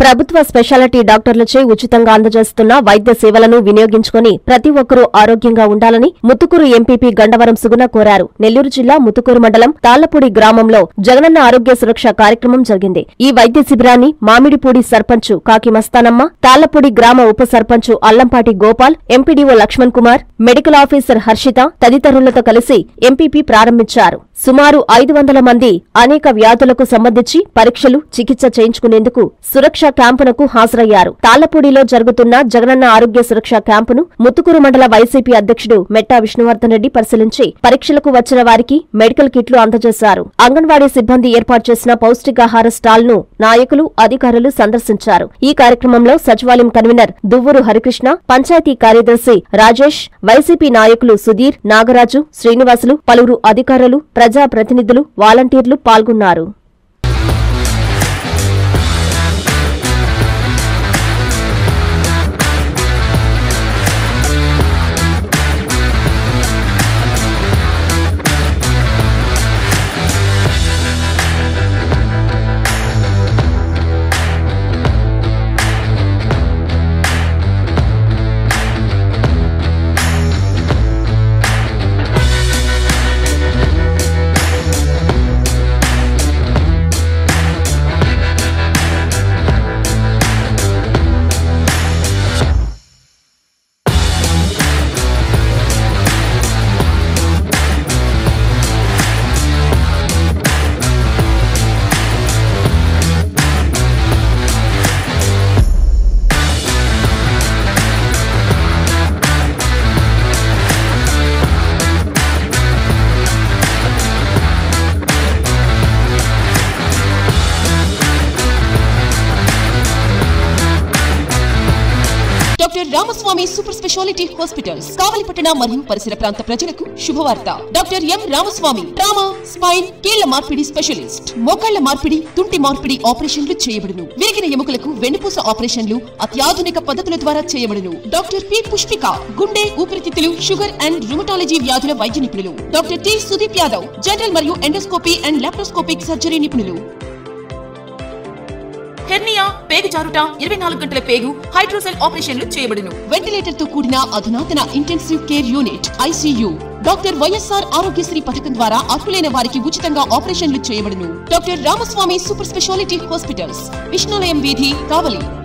ప్రభుత్వ స్పెషాలిటీ డాక్టర్లచే ఉచితంగా అందజేస్తున్న వైద్య సేవలను వినియోగించుకుని ప్రతి ఒక్కరూ ఆరోగ్యంగా ఉండాలని ముత్తుకూరు ఎంపీపీ గండవరం సుగుణ కోరారు. నెల్లూరు జిల్లా ముత్తుకూరు మండలం తాళ్లపూడి గ్రామంలో జగనన్న ఆరోగ్య సురక్ష కార్యక్రమం జరిగింది. ఈ వైద్య శిబిరాన్ని మామిడిపూడి సర్పంచ్ కాకి మస్తానమ్మ, తాళ్లపూడి గ్రామ ఉప sarpanch Allampati Gopal, MPDO Lakshman Kumar, medical officer Harshita తదితరులతో కలిసి ఎంపీపీ ప్రారంభించారు. సుమారు 500 మంది అనేక వ్యాధులకు సంబంధించి పరీక్షలు, చికిత్స చేయించుకునేందుకు సురక్ష క్యాంపునకు హాజరయ్యారు. తాళ్లపూడిలో జరుగుతున్న జగనన్న ఆరోగ్య సురక్ష క్యాంపును ముత్తుకూరు మండల వైసీపీ అధ్యక్షుడు మెట్టా విష్ణువర్ధన్ రెడ్డి పరిశీలించి పరీక్షలకు వచ్చిన వారికి మెడికల్ కిట్లు అందజేశారు. అంగన్వాడీ సిబ్బంది ఏర్పాటు చేసిన పౌష్టికాహార స్టాల్ ను నాయకులు, అధికారులు సందర్శించారు. ఈ కార్యక్రమంలో సచివాలయం కన్వీనర్ దువ్వూరు హరికృష్ణ, పంచాయతీ కార్యదర్శి రాజేష్, వైసీపీ నాయకులు సుధీర్, నాగరాజు, శ్రీనివాసులు, పలువురు అధికారులు, ప్రజాప్రతినిధులు, వాలంటీర్లు పాల్గొన్నారు. Doctor Ramaswamy super speciality hospitals కావలిపట్టణ మరియు పరిసర ప్రాంత ప్రజలకు శుభవార్త. Doctor M Ramaswamy trauma, spine, కీళ్ల మార్పిడి స్పెషలిస్ట్. మోకాళ్ల మార్పిడి, తుంటి మార్పిడి ఆపరేషన్లు చేయబడును. విరిగిన ఎముకలకు వెన్నుపూస ఆపరేషన్లు అత్యాధునిక పద్ధతుల ద్వారా చేయబడును. డాక్టర్ పి పుష్పిక గుండె, ఊపిరితిత్తులు, షుగర్ అండ్ రుమటాలజీ వ్యాధుల వైద్య నిపుణులు. Doctor T Sudeep Yadav general మరియు ఎండోస్కోపీ అండ్ లాప్రోస్కోపిక్ సర్జరీ నిపుణులు. హెర్నియా, పేగు జారుట, 24 గంటల పేగు, హైడ్రోసెల్ ఆపరేషన్లు చేయబడును. వెంటిలేటర్ తో కూడిన అధునాతన intensive care unit ICU. Doctor YSR Aarogyasri పథకం ద్వారా అర్హులైన వారికి ఉచితంగా ఆపరేషన్లు చేయబడును. Doctor Ramaswamy super speciality hospitals, Vishnulayam వీధి, కావలి.